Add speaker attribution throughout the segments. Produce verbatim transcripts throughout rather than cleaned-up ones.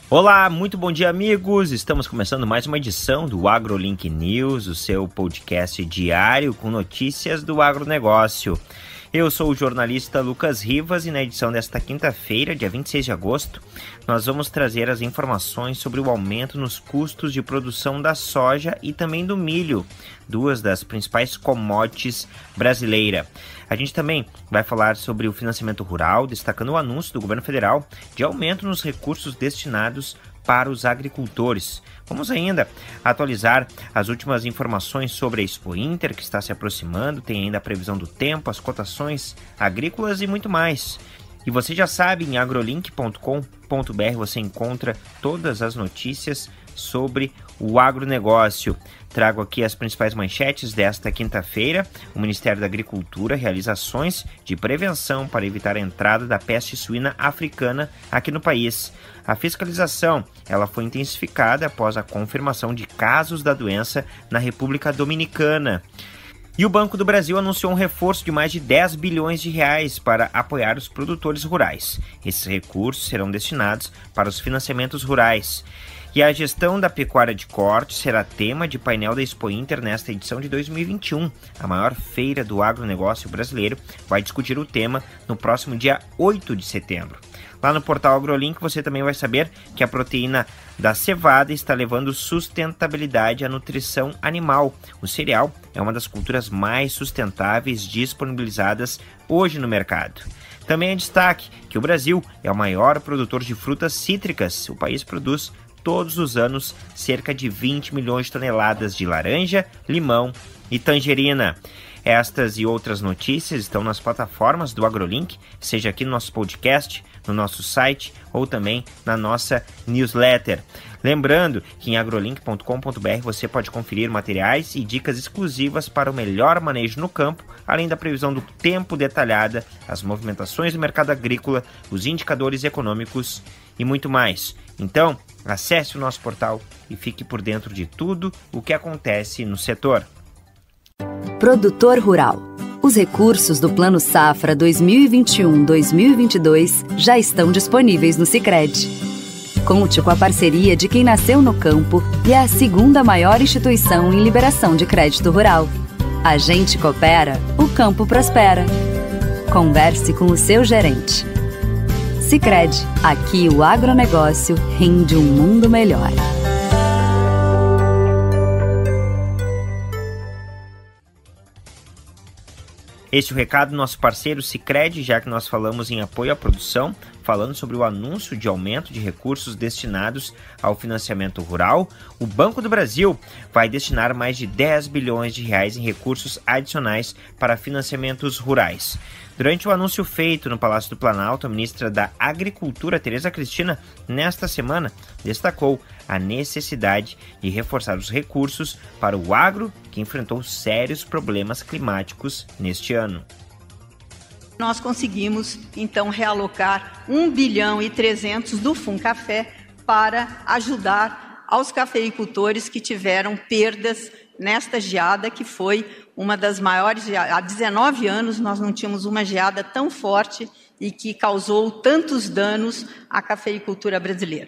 Speaker 1: Olá, muito bom dia, amigos! Estamos começando mais uma edição do AgroLink News, o seu podcast diário com notícias do agronegócio. Eu sou o jornalista Lucas Rivas e na edição desta quinta-feira, dia vinte e seis de agosto, nós vamos trazer as informações sobre o aumento nos custos de produção da soja e também do milho, duas das principais commodities brasileiras. A gente também vai falar sobre o financiamento rural, destacando o anúncio do governo federal de aumento nos recursos destinados para os agricultores. Vamos ainda atualizar as últimas informações sobre a Expo Inter, que está se aproximando, tem ainda a previsão do tempo, as cotações agrícolas e muito mais. E você já sabe, em agrolink ponto com ponto br você encontra todas as notícias sobre o agronegócio. Trago aqui as principais manchetes desta quinta-feira. O Ministério da Agricultura realiza ações de prevenção para evitar a entrada da peste suína africana aqui no país. A fiscalização ela foi intensificada após a confirmação de casos da doença na República Dominicana. E o Banco do Brasil anunciou um reforço de mais de dez bilhões de reais para apoiar os produtores rurais. Esses recursos serão destinados para os financiamentos rurais. E a gestão da pecuária de corte será tema de painel da Expo Inter nesta edição de dois mil e vinte e um. A maior feira do agronegócio brasileiro vai discutir o tema no próximo dia oito de setembro. Lá no portal AgroLink você também vai saber que a proteína da cevada está levando sustentabilidade à nutrição animal. O cereal é uma das culturas mais sustentáveis disponibilizadas hoje no mercado. Também é destaque que o Brasil é o maior produtor de frutas cítricas. O país produz todos os anos cerca de vinte milhões de toneladas de laranja, limão e tangerina. Estas e outras notícias estão nas plataformas do AgroLink, seja aqui no nosso podcast, no nosso site ou também na nossa newsletter. Lembrando que em agrolink ponto com ponto br você pode conferir materiais e dicas exclusivas para o melhor manejo no campo, além da previsão do tempo detalhada, as movimentações do mercado agrícola, os indicadores econômicos e muito mais. Então, acesse o nosso portal e fique por dentro de tudo o que acontece no setor.
Speaker 2: Produtor Rural. Os recursos do Plano Safra dois mil e vinte e um a dois mil e vinte e dois já estão disponíveis no Sicredi. Conte com a parceria de quem nasceu no campo e é a segunda maior instituição em liberação de crédito rural. A gente coopera, o campo prospera. Converse com o seu gerente. Sicredi, aqui o agronegócio rende um mundo melhor.
Speaker 1: Este é o recado do nosso parceiro Sicredi, já que nós falamos em apoio à produção, falando sobre o anúncio de aumento de recursos destinados ao financiamento rural. O Banco do Brasil vai destinar mais de dez bilhões de reais em recursos adicionais para financiamentos rurais. Durante o anúncio feito no Palácio do Planalto, a ministra da Agricultura, Tereza Cristina, nesta semana, destacou a necessidade de reforçar os recursos para o agro, que enfrentou sérios problemas climáticos neste ano.
Speaker 3: Nós conseguimos, então, realocar um bilhão e trezentos do Funcafé para ajudar aos cafeicultores que tiveram perdas nesta geada, que foi uma das maiores. Há dezenove anos nós não tínhamos uma geada tão forte e que causou tantos danos à cafeicultura brasileira.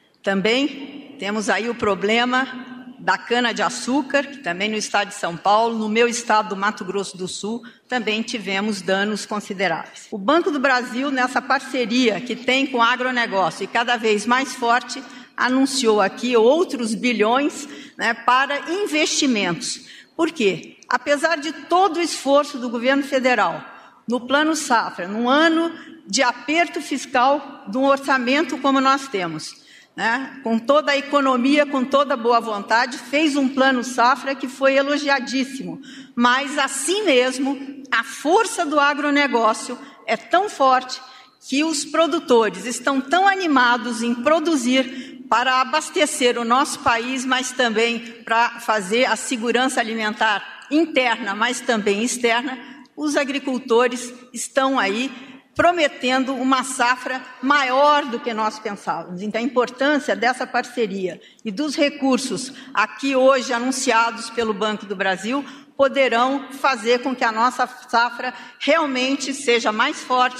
Speaker 3: Também temos aí o problema da cana-de-açúcar, que também no estado de São Paulo, no meu estado do Mato Grosso do Sul, também tivemos danos consideráveis. O Banco do Brasil, nessa parceria que tem com o agronegócio e cada vez mais forte, anunciou aqui outros bilhões, né, para investimentos. Por quê? Apesar de todo o esforço do governo federal, no Plano Safra, num ano de aperto fiscal de um orçamento como nós temos, né, com toda a economia, com toda a boa vontade, fez um Plano Safra que foi elogiadíssimo. Mas, assim mesmo, a força do agronegócio é tão forte que os produtores estão tão animados em produzir para abastecer o nosso país, mas também para fazer a segurança alimentar interna, mas também externa. Os agricultores estão aí prometendo uma safra maior do que nós pensávamos. Então, a importância dessa parceria e dos recursos aqui hoje anunciados pelo Banco do Brasil poderão fazer com que a nossa safra realmente seja mais forte,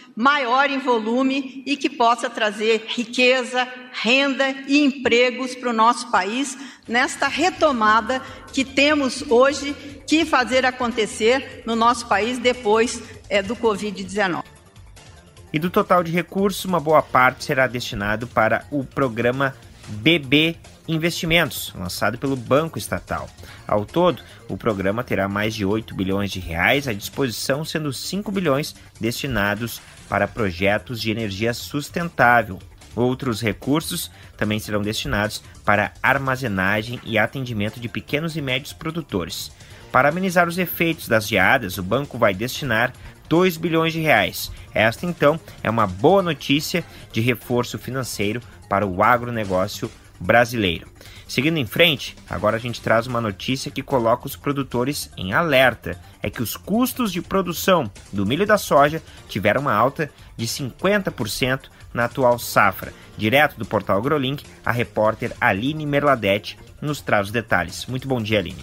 Speaker 3: maior em volume e que possa trazer riqueza, renda e empregos para o nosso país nesta retomada que temos hoje que fazer acontecer no nosso país depois é, do covid dezenove.
Speaker 1: E do total de recursos, uma boa parte será destinado para o programa B B Investimentos, lançado pelo Banco Estatal. Ao todo, o programa terá mais de oito bilhões de reais à disposição, sendo cinco bilhões destinados para projetos de energia sustentável. Outros recursos também serão destinados para armazenagem e atendimento de pequenos e médios produtores. Para amenizar os efeitos das geadas, o banco vai destinar dois bilhões de reais. Esta, então, é uma boa notícia de reforço financeiro para o agronegócio brasileiro. Seguindo em frente, agora a gente traz uma notícia que coloca os produtores em alerta. É que os custos de produção do milho e da soja tiveram uma alta de cinquenta por cento na atual safra. Direto do portal AgroLink, a repórter Aline Merladete nos traz os detalhes. Muito bom dia, Aline.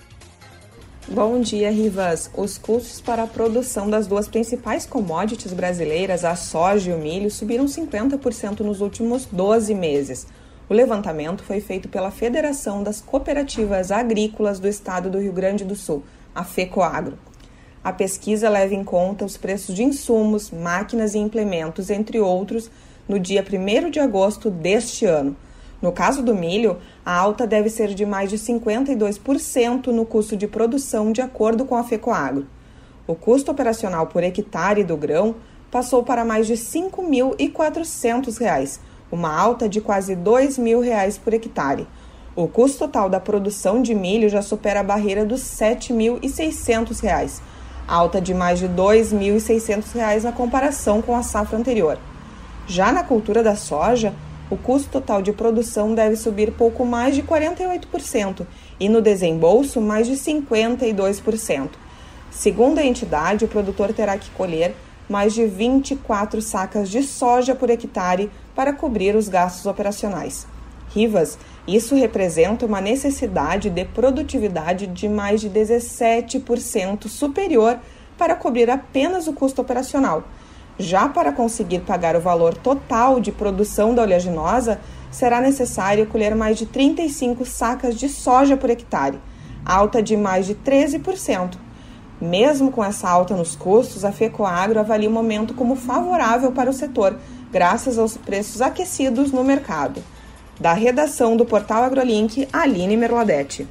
Speaker 4: Bom dia, Rivas. Os custos para a produção das duas principais commodities brasileiras, a soja e o milho, subiram cinquenta por cento nos últimos doze meses. O levantamento foi feito pela Federação das Cooperativas Agrícolas do Estado do Rio Grande do Sul, a FECOAGRO. A pesquisa leva em conta os preços de insumos, máquinas e implementos, entre outros, no dia primeiro de agosto deste ano. No caso do milho, a alta deve ser de mais de cinquenta e dois por cento no custo de produção, de acordo com a FECOAGRO. O custo operacional por hectare do grão passou para mais de cinco mil e quatrocentos reais, uma alta de quase dois mil reais por hectare. O custo total da produção de milho já supera a barreira dos sete mil e seiscentos reais, alta de mais de dois mil e seiscentos reais na comparação com a safra anterior. Já na cultura da soja, o custo total de produção deve subir pouco mais de quarenta e oito por cento e no desembolso mais de cinquenta e dois por cento. Segundo a entidade, o produtor terá que colher mais de vinte e quatro sacas de soja por hectare para cobrir os gastos operacionais. Rivas, isso representa uma necessidade de produtividade de mais de dezessete por cento superior para cobrir apenas o custo operacional. Já para conseguir pagar o valor total de produção da oleaginosa, será necessário colher mais de trinta e cinco sacas de soja por hectare, alta de mais de treze por cento. Mesmo com essa alta nos custos, a FECOAGRO avalia o momento como favorável para o setor, graças aos preços aquecidos no mercado. Da redação do portal AgroLink, Aline Merladete.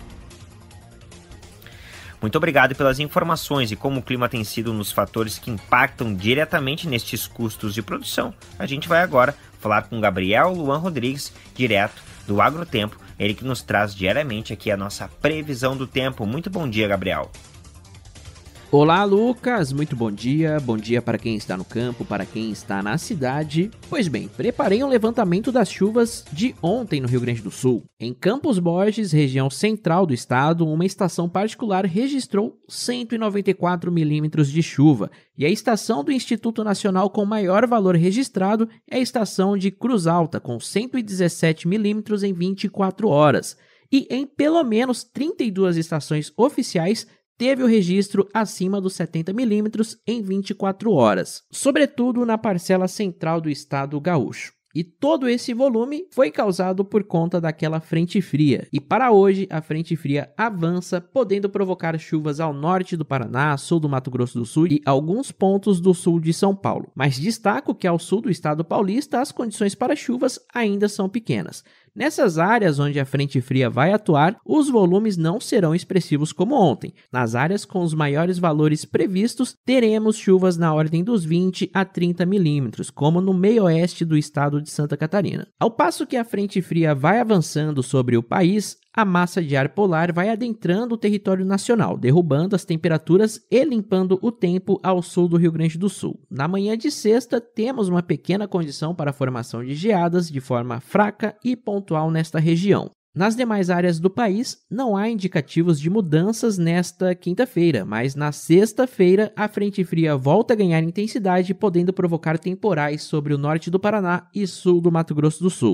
Speaker 1: Muito obrigado pelas informações. E como o clima tem sido um dos fatores que impactam diretamente nestes custos de produção, a gente vai agora falar com Gabriel Luan Rodrigues, direto do Agrotempo, ele que nos traz diariamente aqui a nossa previsão do tempo. Muito bom dia, Gabriel.
Speaker 5: Olá, Lucas, muito bom dia, bom dia para quem está no campo, para quem está na cidade. Pois bem, preparei um levantamento das chuvas de ontem no Rio Grande do Sul. Em Campos Borges, região central do estado, uma estação particular registrou cento e noventa e quatro milímetros de chuva, e a estação do Instituto Nacional com maior valor registrado é a estação de Cruz Alta, com cento e dezessete milímetros em vinte e quatro horas. E em pelo menos trinta e duas estações oficiais, teve o registro acima dos setenta milímetros em vinte e quatro horas, sobretudo na parcela central do estado gaúcho. E todo esse volume foi causado por conta daquela frente fria. E para hoje, a frente fria avança, podendo provocar chuvas ao norte do Paraná, sul do Mato Grosso do Sul e alguns pontos do sul de São Paulo. Mas destaco que ao sul do estado paulista, as condições para chuvas ainda são pequenas. Nessas áreas onde a frente fria vai atuar, os volumes não serão expressivos como ontem. Nas áreas com os maiores valores previstos, teremos chuvas na ordem dos vinte a trinta milímetros, como no meio-oeste do estado de Santa Catarina. Ao passo que a frente fria vai avançando sobre o país, a massa de ar polar vai adentrando o território nacional, derrubando as temperaturas e limpando o tempo ao sul do Rio Grande do Sul. Na manhã de sexta, temos uma pequena condição para a formação de geadas de forma fraca e pontual nesta região. Nas demais áreas do país, não há indicativos de mudanças nesta quinta-feira, mas na sexta-feira a frente fria volta a ganhar intensidade, podendo provocar temporais sobre o norte do Paraná e sul do Mato Grosso do Sul.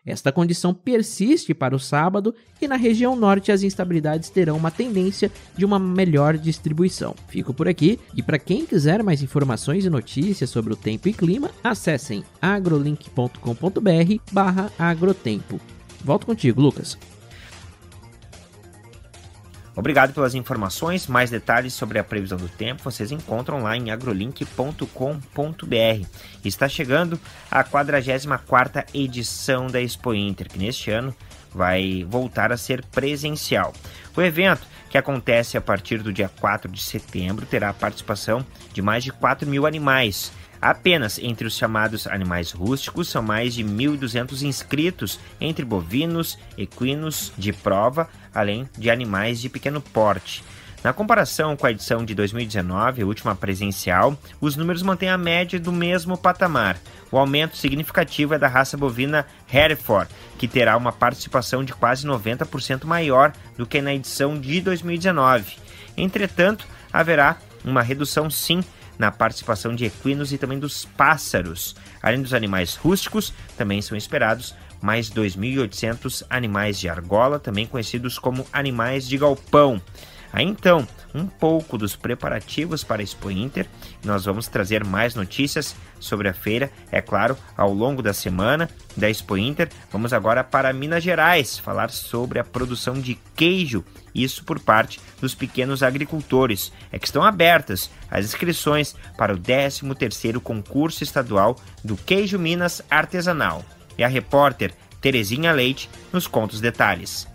Speaker 5: Esta condição persiste para o sábado e na região norte as instabilidades terão uma tendência de uma melhor distribuição. Fico por aqui e para quem quiser mais informações e notícias sobre o tempo e clima, acessem agrolink ponto com ponto br barra agrotempo. Volto contigo, Lucas.
Speaker 1: Obrigado pelas informações. Mais detalhes sobre a previsão do tempo vocês encontram lá em agrolink ponto com ponto br. Está chegando a quadragésima quarta edição da Expo Inter, que neste ano vai voltar a ser presencial. O evento, que acontece a partir do dia quatro de setembro, terá a participação de mais de quatro mil animais. Apenas entre os chamados animais rústicos são mais de mil e duzentos inscritos, entre bovinos, equinos de prova, além de animais de pequeno porte. Na comparação com a edição de dois mil e dezenove, a última presencial, os números mantêm a média do mesmo patamar. O aumento significativo é da raça bovina Hereford, que terá uma participação de quase noventa por cento maior do que na edição de dois mil e dezenove. Entretanto, haverá uma redução sim na participação de equinos e também dos pássaros. Além dos animais rústicos, também são esperados mais dois mil e oitocentos animais de argola, também conhecidos como animais de galpão. Aí então, um pouco dos preparativos para a Expo Inter. Nós vamos trazer mais notícias sobre a feira, é claro, ao longo da semana da Expo Inter. Vamos agora para Minas Gerais, falar sobre a produção de queijo, isso por parte dos pequenos agricultores. É que estão abertas as inscrições para o décimo terceiro concurso estadual do Queijo Minas Artesanal. E a repórter Terezinha Leite nos conta os detalhes.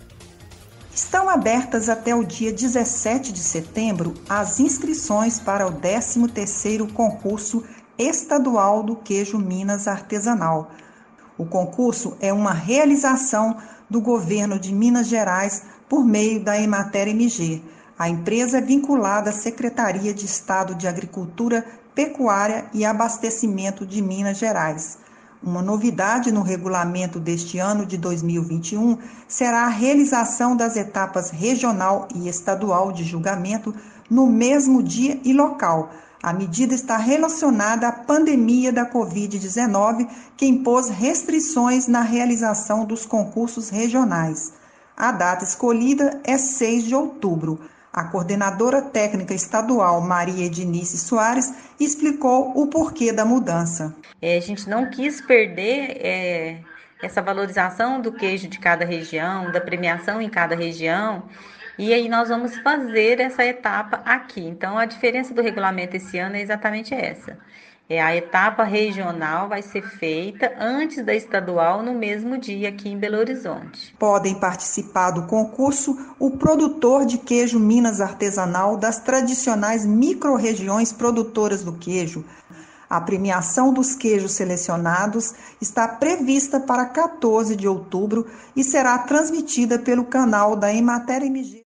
Speaker 6: Estão abertas até o dia dezessete de setembro as inscrições para o décimo terceiro concurso estadual do Queijo Minas Artesanal. O concurso é uma realização do governo de Minas Gerais por meio da Emater M G. A empresa é vinculada à Secretaria de Estado de Agricultura, Pecuária e Abastecimento de Minas Gerais. Uma novidade no regulamento deste ano de dois mil e vinte e um será a realização das etapas regional e estadual de julgamento no mesmo dia e local. A medida está relacionada à pandemia da covid dezenove, que impôs restrições na realização dos concursos regionais. A data escolhida é seis de outubro. A coordenadora técnica estadual, Maria Ednice Soares, explicou o porquê da mudança.
Speaker 7: É, a gente não quis perder é, essa valorização do queijo de cada região, da premiação em cada região, e aí nós vamos fazer essa etapa aqui. Então, a diferença do regulamento esse ano é exatamente essa. É, a etapa regional vai ser feita antes da estadual no mesmo dia aqui em Belo Horizonte.
Speaker 6: Podem participar do concurso o produtor de queijo Minas Artesanal das tradicionais micro-regiões produtoras do queijo. A premiação dos queijos selecionados está prevista para quatorze de outubro e será transmitida pelo canal da Emater M G.